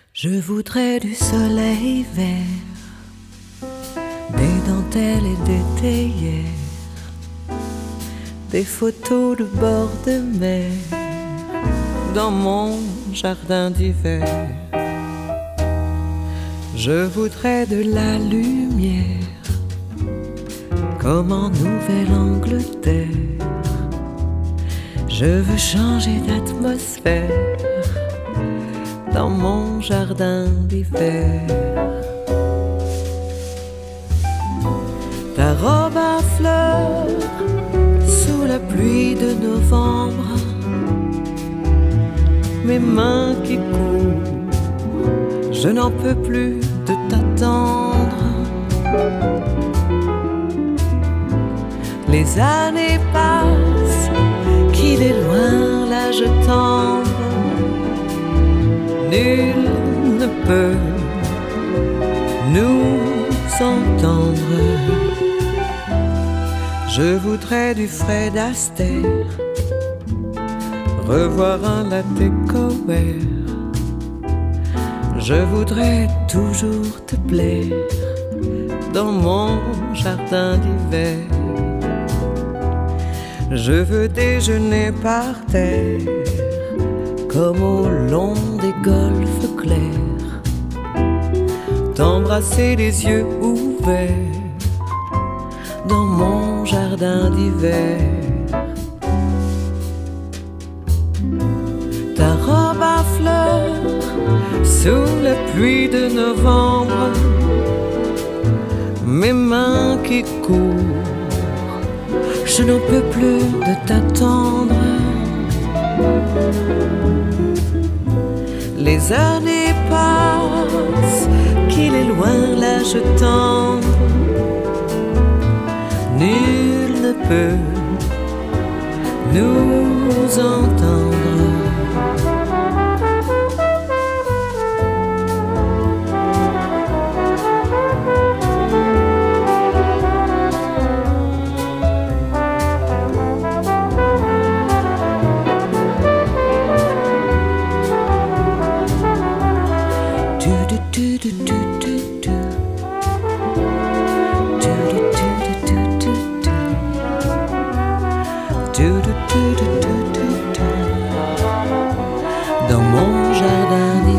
Je voudrais du soleil vert, des dentelles et des théières, des photos de bord de mer dans mon jardin d'hiver. Je voudrais de la lumière comme en Nouvelle-Angleterre. Je veux changer d'atmosphère dans mon jardin d'hiver. Ta robe à fleurs sous la pluie de novembre, mes mains qui courent, je n'en peux plus de t'attendre. Les années passent, qu'il est loin l'âge tendre. Nul ne peut nous entendre. Je voudrais du Fred Astaire, revoir un latte couvert. Je voudrais toujours te plaire dans mon jardin d'hiver. Je veux déjeuner par terre comme au long des golfes clairs, t'embrasser les yeux ouverts dans mon jardin d'hiver. Ta robe à fleurs sous la pluie de novembre, mes mains qui courent, je n'en peux plus de t'attendre. Les années passent, qu'il est loin l'âge tendre. Nul ne peut nous entendre. Dans mon jardin